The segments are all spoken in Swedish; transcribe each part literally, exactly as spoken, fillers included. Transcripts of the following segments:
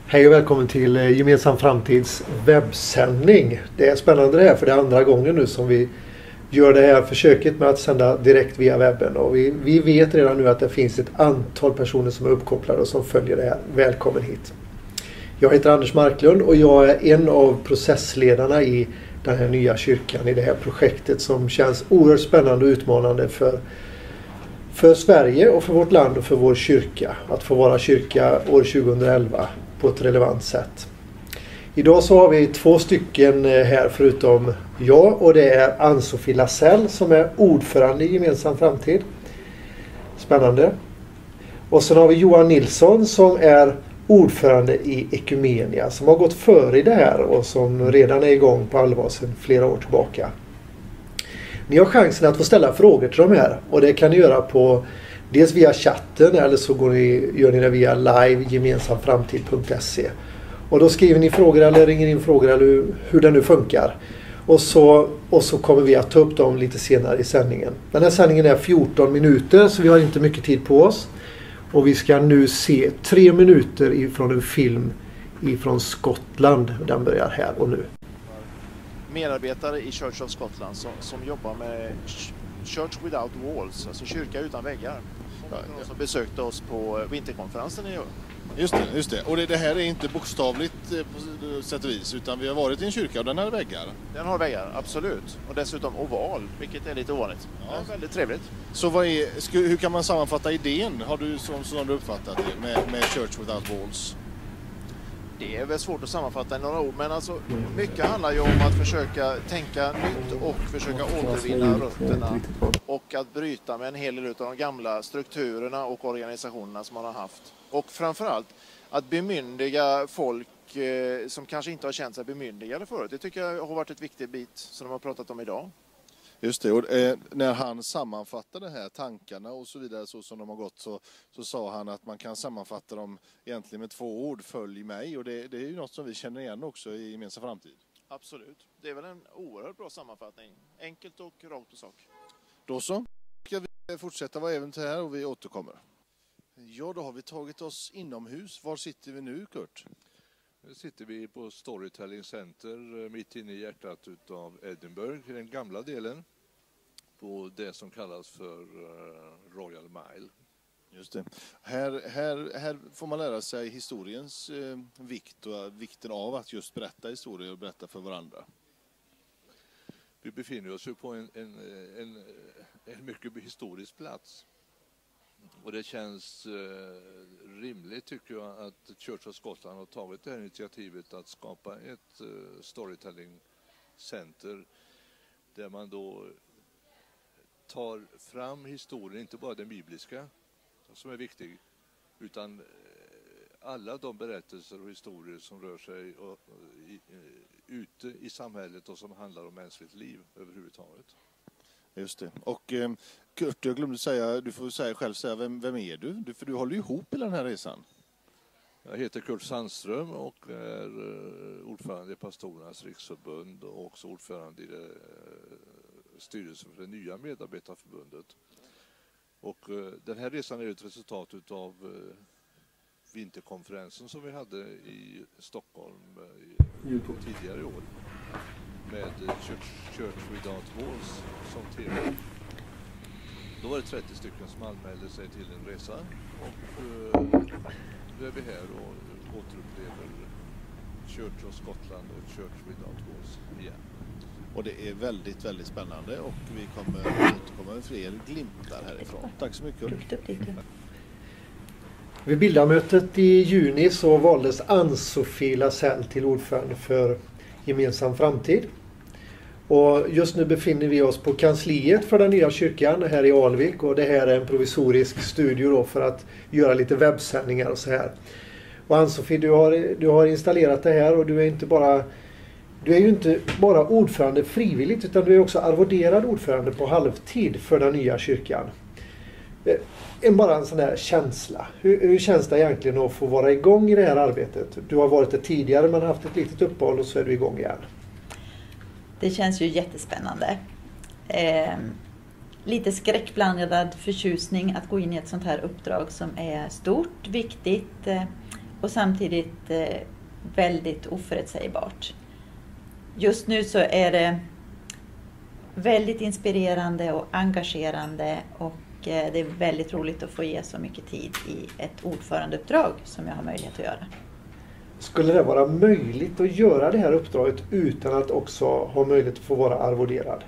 Hej och välkommen till Gemensam Framtids webbsändning. Det är spännande det här för det är andra gången nu som vi gör det här försöket med att sända direkt via webben. Och vi, vi vet redan nu att det finns ett antal personer som är uppkopplade och som följer det här. Välkommen hit. Jag heter Anders Marklund och jag är en av processledarna i den här nya kyrkan, i det här projektet som känns oerhört spännande och utmanande för För Sverige och för vårt land och för vår kyrka. Att få vara kyrka år tjugohundraelva på ett relevant sätt. Idag så har vi två stycken här förutom jag, och det är Ann-Sofie Lasell som är ordförande i Gemensam Framtid. Spännande. Och sen har vi Johan Nilsson som är ordförande i Ekumenia som har gått före i det här och som redan är igång på allvar sedan flera år tillbaka. Ni har chansen att få ställa frågor till de här och det kan ni göra på dels via chatten eller så går ni, gör ni det via live gemensamframtid punkt se. Och då skriver ni frågor eller ringer in frågor eller hur, hur det nu funkar. Och så, och så kommer vi att ta upp dem lite senare i sändningen. Den här sändningen är fjorton minuter så vi har inte mycket tid på oss. Och vi ska nu se tre minuter ifrån en film ifrån Skottland. Den börjar här och nu. Medarbetare i Church of Scotland som, som jobbar med Church Without Walls, alltså kyrka utan väggar. Ja, ja. Som besökte oss på vinterkonferensen i år. Just det, just det. Och det, det här är inte bokstavligt på sätt och vis, utan vi har varit i en kyrka och den har väggar. Den har väggar, absolut. Och dessutom oval, vilket är lite ovanligt. Ja. Det är väldigt trevligt. Så vad är, hur kan man sammanfatta idén, har du, som, som du uppfattat det, med, med Church Without Walls? Det är väl svårt att sammanfatta i några ord, men alltså, mycket handlar ju om att försöka tänka nytt och försöka återvinna rötterna och att bryta med en hel del av de gamla strukturerna och organisationerna som man har haft. Och framförallt att bemyndiga folk eh, som kanske inte har känt sig bemyndigade förut. Det tycker jag har varit ett viktigt bit som de har pratat om idag. Just det, och eh, när han sammanfattade de här tankarna och så vidare så som de har gått så, så sa han att man kan sammanfatta dem egentligen med två ord, följ mig, och det, det är ju något som vi känner igen också i Gemensam Framtid. Absolut, det är väl en oerhört bra sammanfattning, enkelt och rakt på sak. Då så, ska vi fortsätta vara även här och vi återkommer. Ja, då har vi tagit oss inomhus. Var sitter vi nu, Kurt? Nu sitter vi på Storytelling Center mitt inne i hjärtat av Edinburgh, i den gamla delen, på det som kallas för Royal Mile. Just det. Här, här, här får man lära sig historiens eh, vikt och vikten av att just berätta historier och berätta för varandra. Vi befinner oss ju på en, en, en, en mycket historisk plats. Och det känns eh, rimligt tycker jag att Church of Scotland har tagit det här initiativet att skapa ett eh, storytelling center där man då tar fram historien, inte bara den bibliska som är viktig, utan eh, alla de berättelser och historier som rör sig och, och, i, eh, ute i samhället och som handlar om mänskligt liv överhuvudtaget. Just det. Och eh, Kurt, jag glömde säga, du får säga själv säga, vem, vem är du? du? För du håller ju ihop i den här resan. Jag heter Kurt Sandström och är ordförande i Pastorernas riksförbund och också ordförande i det, styrelsen för det nya medarbetarförbundet. Och den här resan är ett resultat av vinterkonferensen som vi hade i Stockholm tidigare i år med Church, Church Without Walls som tema. Då var det trettio stycken som anmälde sig till en resa och uh, nu är vi här och återupplever Church of Scotland och Church Without Walls igen. Och det är väldigt, väldigt spännande och vi kommer återkomma med fler glimtar härifrån. Tack så mycket. Vid bildarmötet i juni så valdes Ann-Sofie Lasell till ordförande för Gemensam Framtid. Och just nu befinner vi oss på kansliet för den nya kyrkan här i Alvik och det här är en provisorisk studio då för att göra lite webbsändningar och så här. Och Ann-Sofie, du har, du har installerat det här och du är inte bara du är ju inte bara ordförande frivilligt utan du är också arvoderad ordförande på halvtid för den nya kyrkan. En bara en sån här känsla. Hur, hur känns det egentligen att få vara igång i det här arbetet? Du har varit det tidigare men haft ett litet uppehåll och så är du igång igen. Det känns ju jättespännande. Eh, lite skräckblandad förtjusning att gå in i ett sånt här uppdrag som är stort, viktigt eh, och samtidigt eh, väldigt oförutsägbart. Just nu så är det väldigt inspirerande och engagerande, och eh, det är väldigt roligt att få ge så mycket tid i ett ordförandeuppdrag som jag har möjlighet att göra. Skulle det vara möjligt att göra det här uppdraget utan att också ha möjlighet att få vara arvoderad?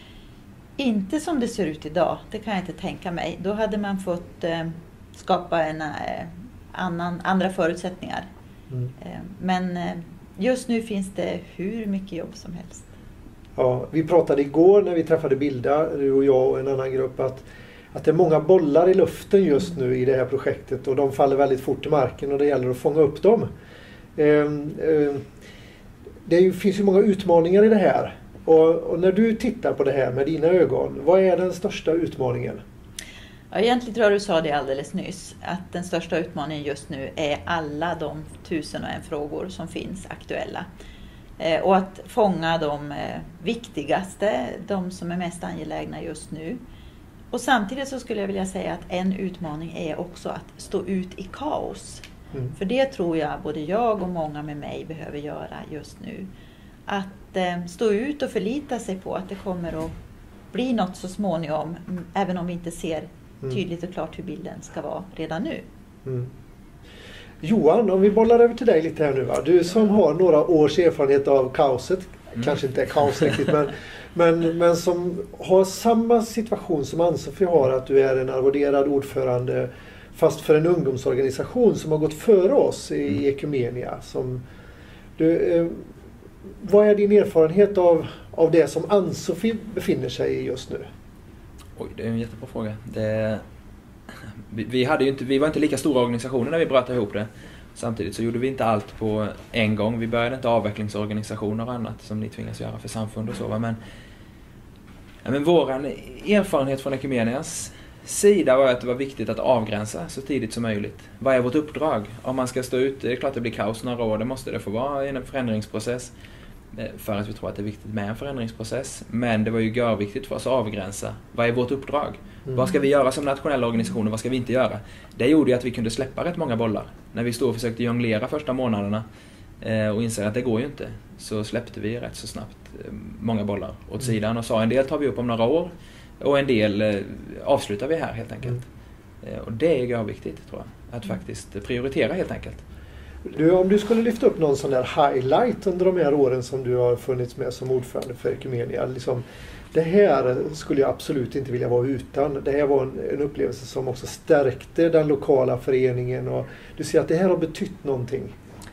Inte som det ser ut idag, det kan jag inte tänka mig. Då hade man fått eh, skapa en, eh, annan, andra förutsättningar. Mm. Eh, men eh, just nu finns det hur mycket jobb som helst. Ja, vi pratade igår när vi träffade Bilda, du och jag och en annan grupp, att, att det är många bollar i luften just nu i det här projektet, och de faller väldigt fort i marken och det gäller att fånga upp dem. Eh, eh, det är ju, finns ju många utmaningar i det här. Och, och när du tittar på det här med dina ögon, vad är den största utmaningen? Ja, egentligen tror jag du sa det alldeles nyss, att den största utmaningen just nu är alla de tusen och en frågor som finns aktuella. Eh, och att fånga de eh, viktigaste, de som är mest angelägna just nu. Och samtidigt så skulle jag vilja säga att en utmaning är också att stå ut i kaos. Mm. För det tror jag både jag och många med mig behöver göra just nu. Att eh, stå ut och förlita sig på att det kommer att bli något så småningom, m- även om vi inte ser tydligt och klart hur bilden ska vara redan nu. Mm. Johan, om vi bollar över till dig lite här nu, va? Du som har några års erfarenhet av kaoset, mm. kanske inte är kaos riktigt, men, men, men som har samma situation som Ann-Sofie har, att du är en arvoderad ordförande fast för en ungdomsorganisation som har gått före oss i mm. Ekumenia. Som, du, eh, vad är din erfarenhet av, av det som Ann-Sofie befinner sig i just nu? Oj, det är en jättebra fråga. Det, vi, vi, hade ju inte, vi var inte lika stora organisationer när vi bröt ihop det. Samtidigt så gjorde vi inte allt på en gång. Vi började inte avvecklingsorganisationer och annat som ni tvingas göra för samfund och så. Va? Men, ja, men vår erfarenhet från Ekumenias sida var att det var viktigt att avgränsa så tidigt som möjligt. Vad är vårt uppdrag? Om man ska stå ut, det är klart det blir kaos några år. Det måste det få vara i en förändringsprocess. För att vi tror att det är viktigt med en förändringsprocess. Men det var ju görviktigt för oss att avgränsa. Vad är vårt uppdrag? Mm. Vad ska vi göra som nationella organisationer? Vad ska vi inte göra? Det gjorde ju att vi kunde släppa rätt många bollar. När vi stod och försökte jonglera första månaderna eh, och inser att det går ju inte, så släppte vi rätt så snabbt eh, många bollar åt mm. sidan och sa en del tar vi upp om några år och en del eh, avslutar vi här helt enkelt. Mm. Eh, och det är görviktigt tror jag. Att faktiskt prioritera helt enkelt. Du, om du skulle lyfta upp någon sån där highlight under de här åren som du har funnits med som ordförande för Ekumenia, liksom, det här skulle jag absolut inte vilja vara utan. Det här var en, en upplevelse som också stärkte den lokala föreningen, och du ser att det här har betytt någonting.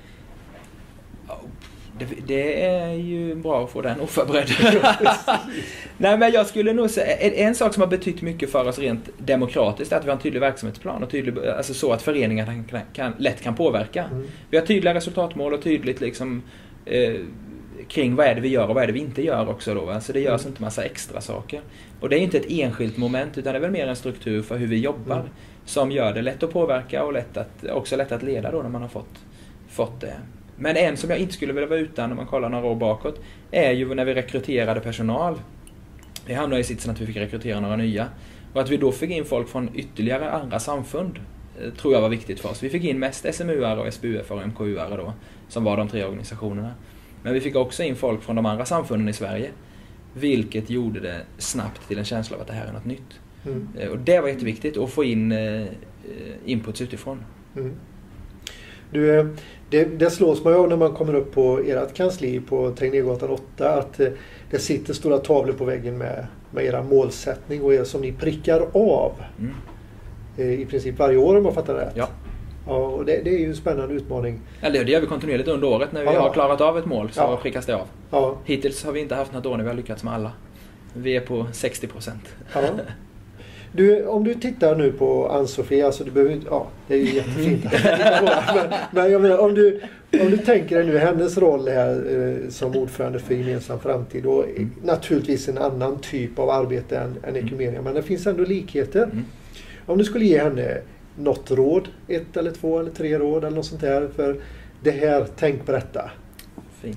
Det, det är ju bra att få den oförberedd. Nej, men jag skulle nog säga en, en sak som har betytt mycket för oss rent demokratiskt är att vi har en tydlig verksamhetsplan och tydlig, alltså så att föreningarna kan, kan, lätt kan påverka. Mm. Vi har tydliga resultatmål och tydligt liksom eh, kring vad är det vi gör och vad är det vi inte gör också då. Alltså det görs mm. inte massa extra saker. Och det är inte ett enskilt moment, utan det är väl mer en struktur för hur vi jobbar mm. som gör det lätt att påverka och lätt att, också lätt att leda då när man har fått, fått det. Men en som jag inte skulle vilja vara utan när man kollar några år bakåt är ju när vi rekryterade personal. Vi hamnade i sitsen att vi fick rekrytera några nya. Och att vi då fick in folk från ytterligare andra samfund tror jag var viktigt för oss. Vi fick in mest S M U-are och S B U F och M K U-are då, som var de tre organisationerna. Men vi fick också in folk från de andra samfunden i Sverige. Vilket gjorde det snabbt till en känsla av att det här är något nytt. Mm. Och det var jätteviktigt att få in inputs utifrån. Mm. Du, det, det slås man ju när man kommer upp på ert kansli på Tegnérgatan åtta, att det sitter stora tavlor på väggen med, med era målsättning och er som ni prickar av mm. i princip varje år om man fattar rätt. Ja. Ja, och det, det är ju en spännande utmaning. Eller det gör vi kontinuerligt under året när vi ja. har klarat av ett mål så ja. prickas det av. Ja. Hittills har vi inte haft något år när vi har lyckats med alla. Vi är på sextio procent. Ja. Du, om du tittar nu på Ann-Sofie, alltså du behöver inte, ja det är ju jättefint men, men jag menar, om du, om du tänker dig nu hennes roll här eh, som ordförande för Gemensam framtid, och mm. naturligtvis en annan typ av arbete än, än Ekumenia, men det finns ändå likheter. Mm. Om du skulle ge henne något råd, ett eller två eller tre råd eller något sånt här för det här, tänk på detta. Fint.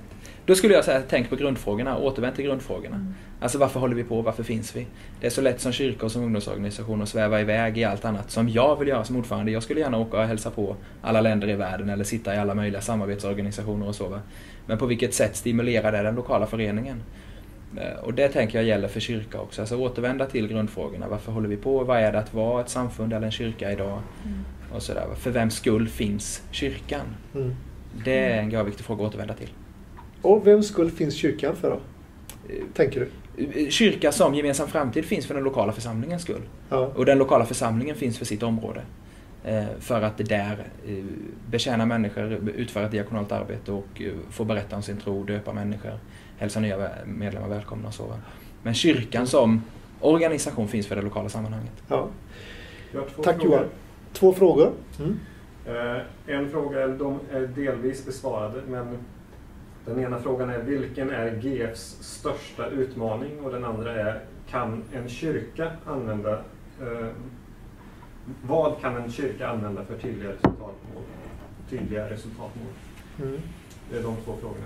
Då skulle jag säga, tänk på grundfrågorna, återvänd till grundfrågorna. Mm. Alltså varför håller vi på, varför finns vi? Det är så lätt som kyrka och som ungdomsorganisation att sväva iväg i allt annat som jag vill göra som ordförande. Jag skulle gärna åka och hälsa på alla länder i världen eller sitta i alla möjliga samarbetsorganisationer och så. Va? Men på vilket sätt stimulerar det den lokala föreningen? Och det tänker jag gäller för kyrka också. Alltså återvända till grundfrågorna. Varför håller vi på? Vad är det att vara ett samfund eller en kyrka idag? Mm. Och sådär. För vems skull finns kyrkan? Mm. Det är en ganska viktig fråga att återvända till. Och vems skull finns kyrkan för då? Tänker du? Kyrka som gemensam framtid finns för den lokala församlingens skull. Ja. Och den lokala församlingen finns för sitt område. För att det där betjänar människor, utför ett diakonalt arbete och får berätta om sin tro, döpa människor, hälsa nya medlemmar välkomna och så. Men kyrkan som organisation finns för det lokala sammanhanget. Ja. Tack frågor. Johan. Två frågor. Mm. Uh, en fråga, de är delvis besvarade, men den ena frågan är: vilken är G F:s största utmaning? Och den andra är: kan en kyrka använda uh, vad kan en kyrka använda för tydliga resultatmål? Tydliga resultatmål. Mm. Det är de två frågorna.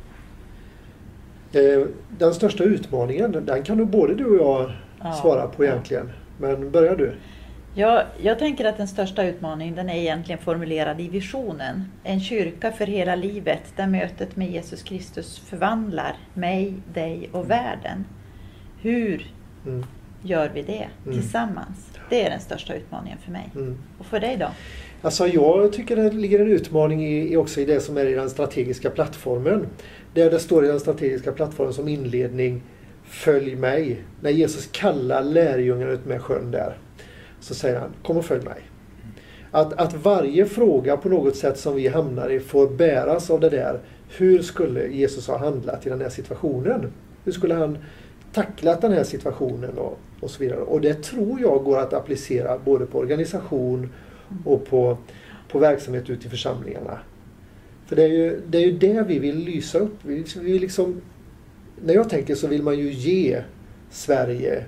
Den största utmaningen, den kan nog både du och jag ja, svara på egentligen. Ja. Men börjar du? Ja, jag tänker att den största utmaningen, den är egentligen formulerad i visionen. En kyrka för hela livet, där mötet med Jesus Kristus förvandlar mig, dig och världen. Hur mm. gör vi det mm. tillsammans? Det är den största utmaningen för mig. Mm. Och för dig då? Alltså jag tycker det ligger en utmaning i, också i det som är i den strategiska plattformen. Där det står i den strategiska plattformen som inledning: följ mig. När Jesus kallar lärjungarna ut med sjön där, så säger han: kom och följ mig. Att, att varje fråga på något sätt som vi hamnar i får bäras av det där. Hur skulle Jesus ha handlat i den här situationen? Hur skulle han tacklat den här situationen och, och så vidare. Och det tror jag går att applicera både på organisation och på, på verksamhet ute i församlingarna. För det är ju det, är ju det vi vill lysa upp. Vi, vi liksom, när jag tänker så vill man ju ge Sverige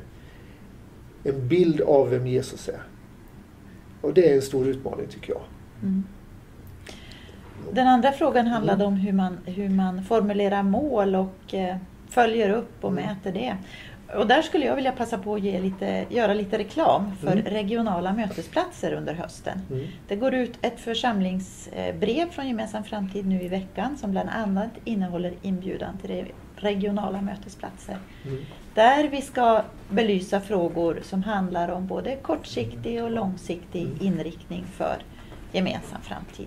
en bild av vem Jesus är. Och det är en stor utmaning tycker jag. Mm. Den andra frågan handlade mm. om hur man, hur man formulerar mål och eh, följer upp och mm. mäter det. Och där skulle jag vilja passa på att ge lite, göra lite reklam för mm. regionala mötesplatser under hösten. Mm. Det går ut ett församlingsbrev från Gemensam framtid nu i veckan som bland annat innehåller inbjudan till regionala mötesplatser. Mm. Där vi ska belysa frågor som handlar om både kortsiktig och långsiktig mm. inriktning för Gemensam framtid.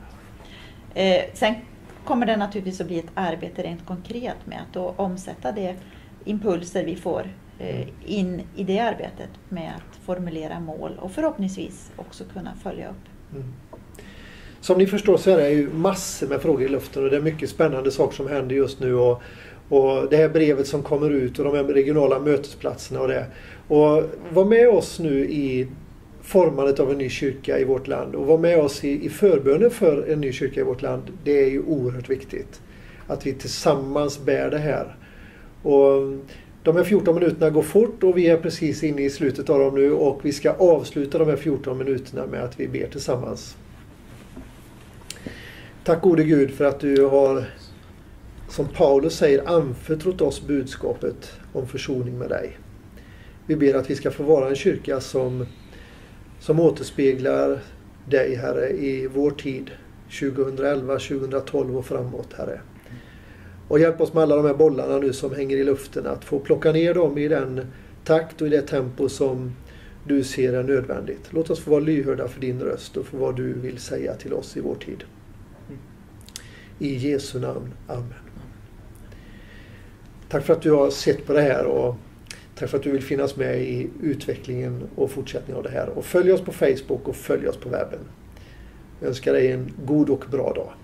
Eh, sen kommer det naturligtvis att bli ett arbete rent konkret med att då omsätta det impulser vi får eh, in i det arbetet med att formulera mål och förhoppningsvis också kunna följa upp. Mm. Som ni förstår så är det ju massor med frågor i luften och det är mycket spännande saker som händer just nu och, och det här brevet som kommer ut och de här regionala mötesplatserna och det. Och var med oss nu i formandet av en ny kyrka i vårt land och var med oss i, i förbönen för en ny kyrka i vårt land. Det är ju oerhört viktigt att vi tillsammans bär det här. Och de här fjorton minuterna går fort och vi är precis inne i slutet av dem nu och vi ska avsluta de här fjorton minuterna med att vi ber tillsammans. Tack gode Gud för att du har, som Paulus säger, anförtrott oss budskapet om försoning med dig. Vi ber att vi ska få vara en kyrka som, som återspeglar dig, Herre, i vår tid, tjugoelva, tjugotolv och framåt, Herre. Och hjälp oss med alla de här bollarna nu som hänger i luften att få plocka ner dem i den takt och i det tempo som du ser är nödvändigt. Låt oss få vara lyhörda för din röst och för vad du vill säga till oss i vår tid. I Jesu namn. Amen. Tack för att du har sett på det här och tack för att du vill finnas med i utvecklingen och fortsättningen av det här. Och följ oss på Facebook och följ oss på webben. Jag önskar dig en god och bra dag.